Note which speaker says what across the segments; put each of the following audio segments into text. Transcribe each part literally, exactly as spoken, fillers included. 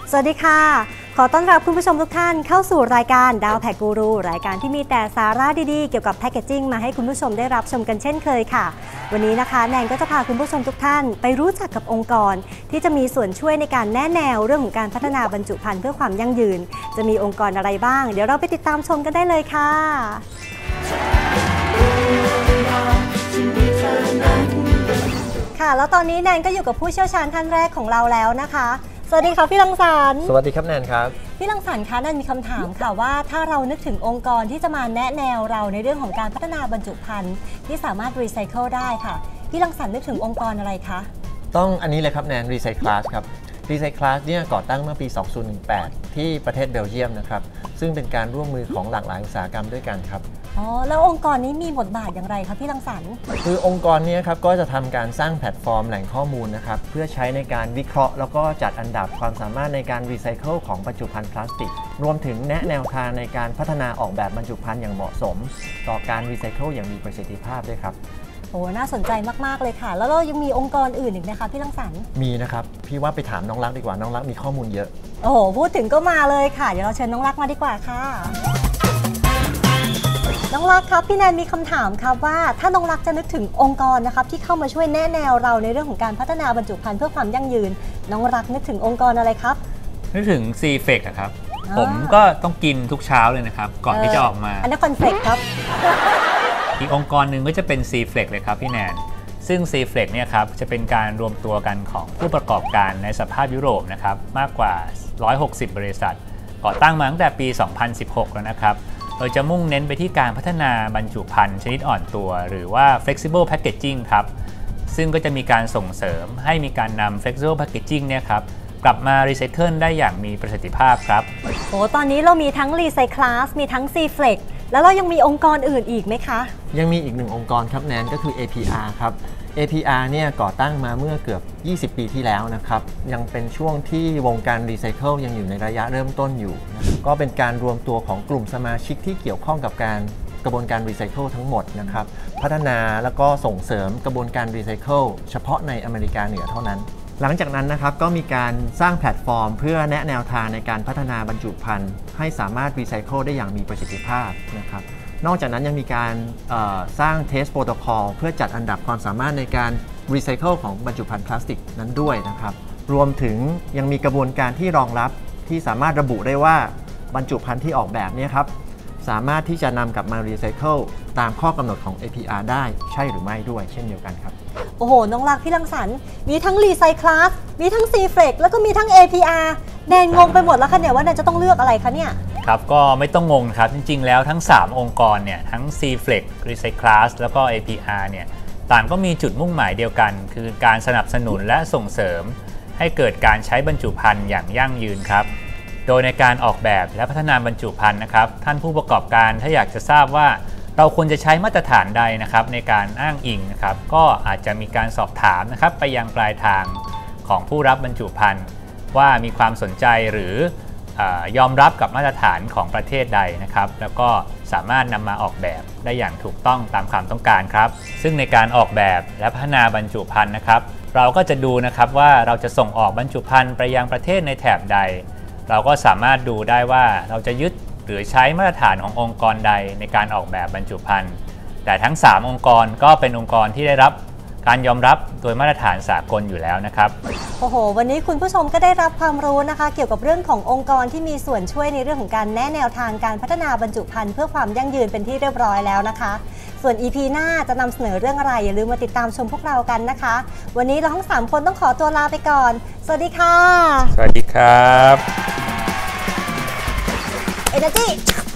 Speaker 1: สวัสดีค่ะขอต้อนรับคุณผู้ชมทุกท่านเข้าสู่รายการดาวแพคกูรูรายการที่มีแต่สาระดีๆเกี่ยวกับแพคเกจจิ้งมาให้คุณผู้ชมได้รับชมกันเช่นเคยค่ะวันนี้นะคะแนนก็จะพาคุณผู้ชมทุกท่านไปรู้จักกับองค์กรที่จะมีส่วนช่วยในการแนะแนวเรื่องของการพัฒนาบรรจุภัณฑ์เพื่อความยั่งยืนจะมีองค์กรอะไรบ้างเดี๋ยวเราไปติดตามชมกันได้เลยค่ะค่ะแล้วตอนนี้แนนก็อยู่กับผู้เชี่ยวชาญท่านแรกของเราแล้วนะคะสวัสดีค่ะพี่รังสรรค์
Speaker 2: สวัสดีครับแนนครับ
Speaker 1: พี่รังสรรค์คะแนนมีคำถามค่ะว่าถ้าเรานึกถึงองค์กรที่จะมาแนะแนวเราในเรื่องของการพัฒนาบรรจุภัณฑ์ที่สามารถรีไซเคิลได้ค่ะพี่รังสรรค์นึกถึงองค์กรอะไรคะ
Speaker 2: ต้องอันนี้เลยครับแนนรีไซคลาสครับรีไซคลาสเนี่ยก่อตั้งเมื่อปี สองพันสิบแปด ที่ประเทศเบลเยียมนะครับซึ่งเป็นการร่วมมือของหลากหลายอุตสาหกรรมด้วยกันครับ
Speaker 1: อ๋อแล้วองค์กรนี้มีบทบาทอย่างไรคะพี่รังสรรค์
Speaker 2: คือองค์กรนี้ครับก็จะทำการสร้างแพลตฟอร์มแหล่งข้อมูลนะครับเพื่อใช้ในการวิเคราะห์แล้วก็จัดอันดับความสามารถในการรีไซเคิลของบรรจุภัณฑ์พลาสติกรวมถึงแนะแนวทางในการพัฒนาออกแบบบรรจุภัณฑ์อย่างเหมาะสมต่อการรีไซเคิลอย่างมีประสิทธิภาพด้วยครับ
Speaker 1: โอ้น่าสนใจมากๆเลยค่ะแล้วเรายังมีองค์กรอื่นอีกไหมคะพี่รังสรรค์
Speaker 2: มีนะครับพี่ว่าไปถามน้องรักดีกว่าน้องรักมีข้อมูลเยอะ
Speaker 1: โอ้โหพูดถึงก็มาเลยค่ะเดี๋ยวเราเชิญน้องรักมาดีกว่าค่ะน้องรักครับพี่แนนมีคำถามครับว่าถ้าน้องรักจะนึกถึงองค์กรนะครับที่เข้ามาช่วยแนะแนวเราในเรื่องของการพัฒนาบรรจุภัณฑ์เพื่อความยั่งยืนน้องรักนึกถึงองค์กรอะไรครับ
Speaker 3: นึกถึง ซี เฟก อะครับผมก็ต้องกินทุกเช้าเลยนะครับก่อนที่จะออกมา
Speaker 1: อันนั้นคอนเฟกครับ
Speaker 3: อีกองค์กรหนึ่งก็จะเป็น ซี เฟก เลยครับพี่แนนซึ่ง ซี เฟก เนี่ยครับจะเป็นการรวมตัวกันของผู้ประกอบการในสหภาพยุโรปนะครับมากกว่าหนึ่งร้อยหกสิบบริษัทก่อตั้งมาตั้งแต่ปี สองพันสิบหก แล้วนะครับโดยจะมุ่งเน้นไปที่การพัฒนาบรรจุภัณฑ์ชนิดอ่อนตัวหรือว่า flexible packaging ครับซึ่งก็จะมีการส่งเสริมให้มีการนำ flexible packaging เนี่ยครับกลับมารีไซเคิลได้อย่างมีประสิทธิภาพครับ
Speaker 1: โอ้ตอนนี้เรามีทั้ง Recyclass มีทั้ง ซี เฟก แล้วเรายังมีองค์กรอื่นอีกไหมคะ
Speaker 2: ยังมีอีกหนึ่งองค์กรครับแนนก็คือ เอ พี อาร์ ครับ เอ พี อาร์ เนี่ยก่อตั้งมาเมื่อเกือบยี่สิบปีที่แล้วนะครับยังเป็นช่วงที่วงการรีไซเคิลยังอยู่ในระยะเริ่มต้นอยู่นะก็เป็นการรวมตัวของกลุ่มสมาชิกที่เกี่ยวข้องกับการกระบวนการรีไซเคิลทั้งหมดนะครับพัฒนาแล้วก็ส่งเสริมกระบวนการรีไซเคิลเฉพาะในอเมริกาเหนือเท่านั้นหลังจากนั้นนะครับก็มีการสร้างแพลตฟอร์มเพื่อแนะแนวทางในการพัฒนาบรรจุภัณฑ์ให้สามารถรีไซเคิลได้อย่างมีประสิทธิภาพนะครับนอกจากนั้นยังมีการสร้างเทสโปรโตคอลเพื่อจัดอันดับความสามารถในการรีไซเคิลของบรรจุภัณฑ์พลาสติกนั้นด้วยนะครับรวมถึงยังมีกระบวนการที่รองรับที่สามารถระบุได้ว่าบรรจุภัณฑ์ที่ออกแบบนี้ครับสามารถที่จะนำกลับมารีไซเคิลตามข้อกำหนดของ เอ พี อาร์ ได้ใช่หรือไม่ด้วยเช่นเดียวกันครับ
Speaker 1: โอ้โหน้องรักพี่รังสรรค์มีทั้ง Recyclass มีทั้ง ซี เฟก แล้วก็มีทั้ง เอ พี อาร์ แนนงงไปหมดแล้วค่ะเนี่ยว่าแนนจะต้องเลือกอะไรคะเนี่ย
Speaker 3: ครับก็ไม่ต้องงงครับจริงๆแล้วทั้งสามองค์กรเนี่ยทั้ง ซี เฟก Recyclass แล้วก็ เอ พี อาร์ เนี่ยต่างก็มีจุดมุ่งหมายเดียวกันคือการสนับสนุนและส่งเสริมให้เกิดการใช้บรรจุภัณฑ์อย่างยั่งยืนครับโดยในการออกแบบและพัฒนาบรรจุภัณฑ์นะครับท่านผู้ประกอบการถ้าอยากจะทราบว่าเราควรจะใช้มาตรฐานใดนะครับในการอ้างอิงนะครับก็อาจจะมีการสอบถามนะครับไปยังปลายทางของผู้รับบรรจุภัณฑ์ว่ามีความสนใจหรือยอมรับกับมาตรฐานของประเทศใดนะครับแล้วก็สามารถนำมาออกแบบได้อย่างถูกต้องตามความต้องการครับซึ่งในการออกแบบและพัฒนาบรรจุภัณฑ์นะครับเราก็จะดูนะครับว่าเราจะส่งออกบรรจุภัณฑ์ไปยังประเทศในแถบใดเราก็สามารถดูได้ว่าเราจะยึดหรือใช้มาตรฐานขององค์กรใดในการออกแบบบรรจุภัณฑ์แต่ทั้งสามองค์กรก็เป็นองค์กรที่ได้รับการยอมรับโดยมาตรฐานสากลอยู่แล้วนะครับ
Speaker 1: โอ้โหวันนี้คุณผู้ชมก็ได้รับความรู้นะคะเกี่ยวกับเรื่องขององค์กรที่มีส่วนช่วยในเรื่องของการแนะแนวทางการพัฒนาบรรจุภัณฑ์เพื่อความยั่งยืนเป็นที่เรียบร้อยแล้วนะคะส่วน อี พี หน้าจะนำเสนอเรื่องอะไรอย่าลืมมาติดตามชมพวกเรากันนะคะวันนี้เราทั้งสามคนต้องขอตัวลาไปก่อนสวัสดีค่ะ
Speaker 3: สวัสดีครับ
Speaker 1: เอเนอร์จี้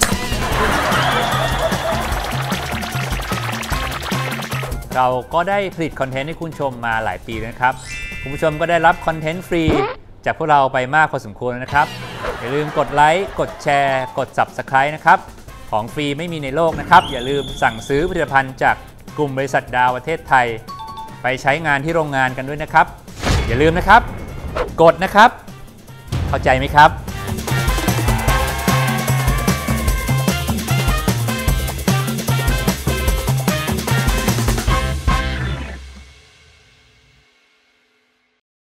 Speaker 3: เราก็ได้ผลิตคอนเทนต์ให้คุณชมมาหลายปีแล้วนะครับคุณผู้ชมก็ได้รับคอนเทนต์ฟรีจากพวกเราไปมากพอสมควรนะครับอย่าลืมกดไลค์กดแชร์กด ซับสไครบ์ นะครับของฟรีไม่มีในโลกนะครับอย่าลืมสั่งซื้อผลิตภัณฑ์จากกลุ่มบริษัทดาวประเทศไทยไปใช้งานที่โรงงานกันด้วยนะครับอย่าลืมนะครับกดนะครับเข้าใจไหมครับ